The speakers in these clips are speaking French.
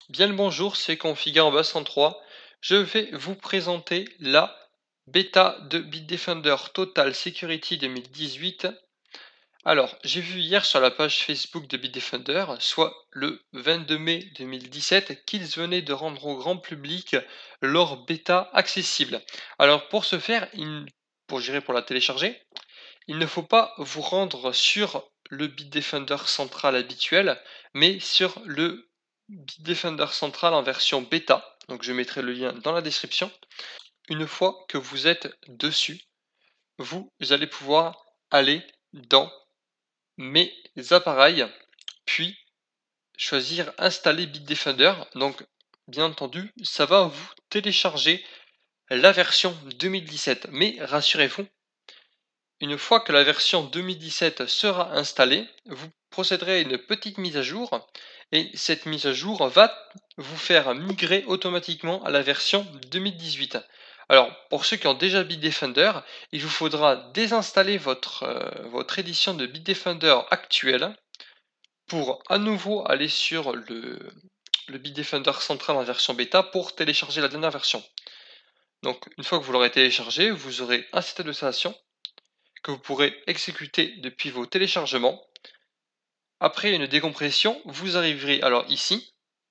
Bien le bonjour, c'est Configure en bas 103. Je vais vous présenter la bêta de Bitdefender Total Security 2018. Alors, j'ai vu hier sur la page Facebook de Bitdefender, soit le 22 mai 2017, qu'ils venaient de rendre au grand public leur bêta accessible. Alors, pour ce faire, pour gérer pour la télécharger, il ne faut pas vous rendre sur le Bitdefender central habituel, mais sur le Bitdefender central en version bêta. Donc je mettrai le lien dans la description. Une fois que vous êtes dessus, vous allez pouvoir aller dans mes appareils, puis choisir installer Bitdefender. Donc bien entendu, ça va vous télécharger la version 2017. Mais rassurez-vous, une fois que la version 2017 sera installée, vous procéderez à une petite mise à jour et cette mise à jour va vous faire migrer automatiquement à la version 2018. Alors, pour ceux qui ont déjà Bitdefender, il vous faudra désinstaller votre édition de Bitdefender actuelle pour à nouveau aller sur le Bitdefender central en version bêta pour télécharger la dernière version. Donc, une fois que vous l'aurez téléchargé, vous aurez un système d'installation que vous pourrez exécuter depuis vos téléchargements. Après une décompression, vous arriverez alors ici,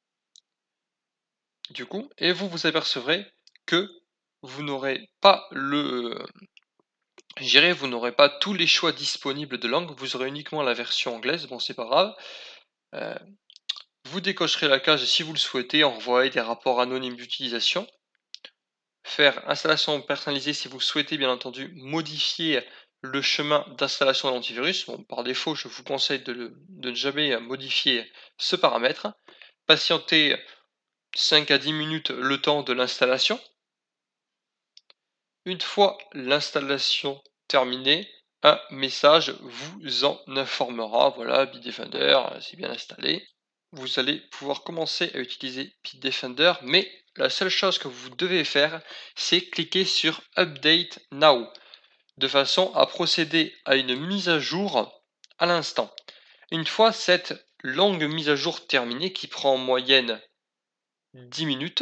du coup, et vous vous apercevrez que vous n'aurez pas vous n'aurez pas tous les choix disponibles de langue, vous aurez uniquement la version anglaise, bon c'est pas grave. Euh, vous décocherez la case si vous le souhaitez, envoyer des rapports anonymes d'utilisation, faire installation personnalisée si vous souhaitez bien entendu modifier le chemin d'installation de l'antivirus. Bon, par défaut, je vous conseille de ne jamais modifier ce paramètre. Patienter 5 à 10 minutes le temps de l'installation. Une fois l'installation terminée, un message vous en informera. Voilà, Bitdefender, c'est bien installé. Vous allez pouvoir commencer à utiliser Bitdefender, mais la seule chose que vous devez faire, c'est cliquer sur Update Now, de façon à procéder à une mise à jour à l'instant. Une fois cette longue mise à jour terminée, qui prend en moyenne 10 minutes,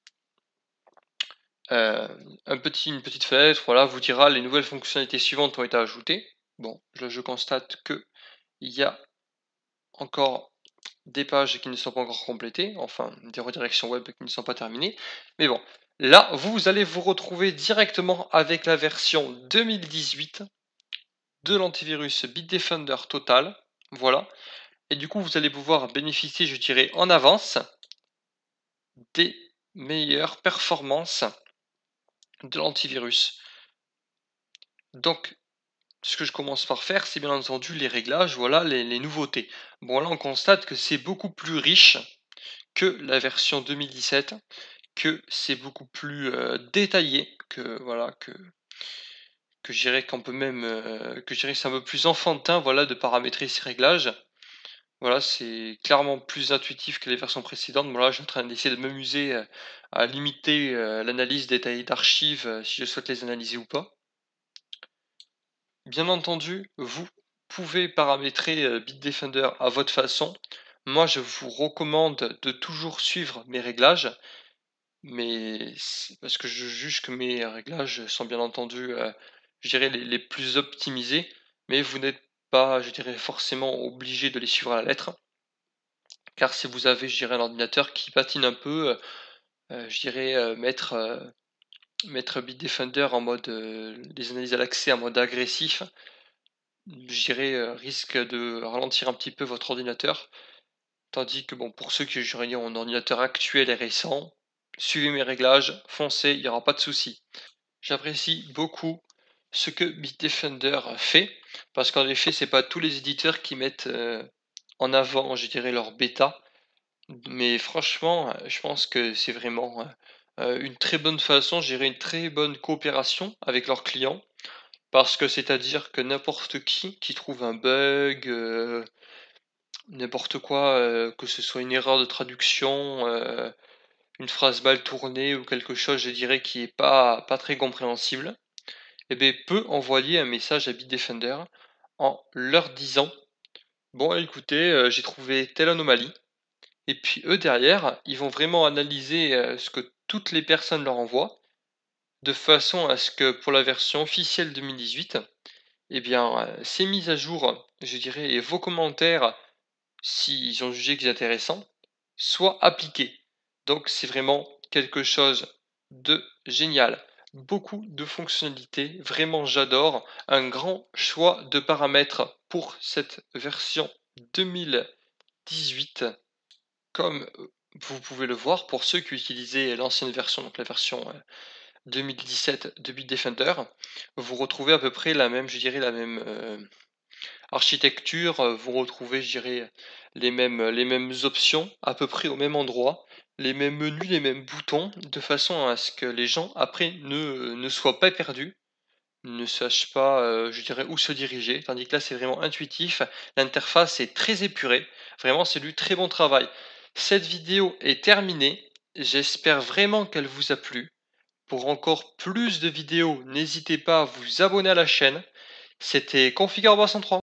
une petite fenêtre voilà, vous dira les nouvelles fonctionnalités suivantes ont été ajoutées. Bon, là je constate que il y a encore des pages qui ne sont pas encore complétées, enfin des redirections web qui ne sont pas terminées. Mais bon, là vous allez vous retrouver directement avec la version 2018 de l'antivirus Bitdefender Total. Voilà. Et du coup, vous allez pouvoir bénéficier, je dirais, en avance des meilleures performances de l'antivirus. Donc, ce que je commence par faire, c'est bien entendu les réglages, voilà, les nouveautés. Bon, là, on constate que c'est beaucoup plus riche que la version 2017, que c'est beaucoup plus détaillé, que voilà, que je dirais qu'on peut même, que je dirais que c'est un peu plus enfantin, voilà, de paramétrer ces réglages. Voilà, c'est clairement plus intuitif que les versions précédentes. Voilà, je suis en train d'essayer de m'amuser à limiter l'analyse détaillée d'archives si je souhaite les analyser ou pas. Bien entendu, vous pouvez paramétrer Bitdefender à votre façon. Moi, je vous recommande de toujours suivre mes réglages, mais parce que je juge que mes réglages sont bien entendu, je dirais, les plus optimisés, mais vous n'êtes pas, je dirais, forcément obligé de les suivre à la lettre. Car si vous avez, je dirais, un ordinateur qui patine un peu, je dirais, mettre Bitdefender en mode, les analyses à l'accès en mode agressif, je dirais, risque de ralentir un petit peu votre ordinateur. Tandis que bon, pour ceux qui, je dirais, ont un ordinateur actuel et récent, suivez mes réglages, foncez, il n'y aura pas de souci. J'apprécie beaucoup ce que Bitdefender fait, parce qu'en effet, c'est pas tous les éditeurs qui mettent, en avant, je dirais, leur bêta. Mais franchement, je pense que c'est vraiment, une très bonne façon, je dirais une très bonne coopération avec leurs clients. Parce que c'est-à-dire que n'importe qui trouve un bug, n'importe quoi, que ce soit une erreur de traduction, une phrase mal tournée ou quelque chose, je dirais, qui est pas très compréhensible, et beh, peut envoyer un message à Bitdefender en leur disant: «Bon écoutez, j'ai trouvé telle anomalie». et puis eux derrière, ils vont vraiment analyser, ce que toutes les personnes leur envoient, de façon à ce que pour la version officielle 2018, eh bien, ces mises à jour, je dirais et vos commentaires, s'ils ont jugé qu'ils étaient intéressants, soient appliqués. Donc c'est vraiment quelque chose de génial. Beaucoup de fonctionnalités, vraiment j'adore. Un grand choix de paramètres pour cette version 2018. Comme, vous pouvez le voir pour ceux qui utilisaient l'ancienne version, donc la version, 2017 de Bitdefender, vous retrouvez à peu près la même, je dirais la même, architecture, vous retrouvez, je dirais, les mêmes options à peu près au même endroit, les mêmes menus, les mêmes boutons, de façon à ce que les gens après ne soient pas perdus, ne sachent pas, je dirais où se diriger. Tandis que là, c'est vraiment intuitif, l'interface est très épurée, vraiment c'est du très bon travail. Cette vidéo est terminée, j'espère vraiment qu'elle vous a plu. Pour encore plus de vidéos, n'hésitez pas à vous abonner à la chaîne. C'était Configure 303.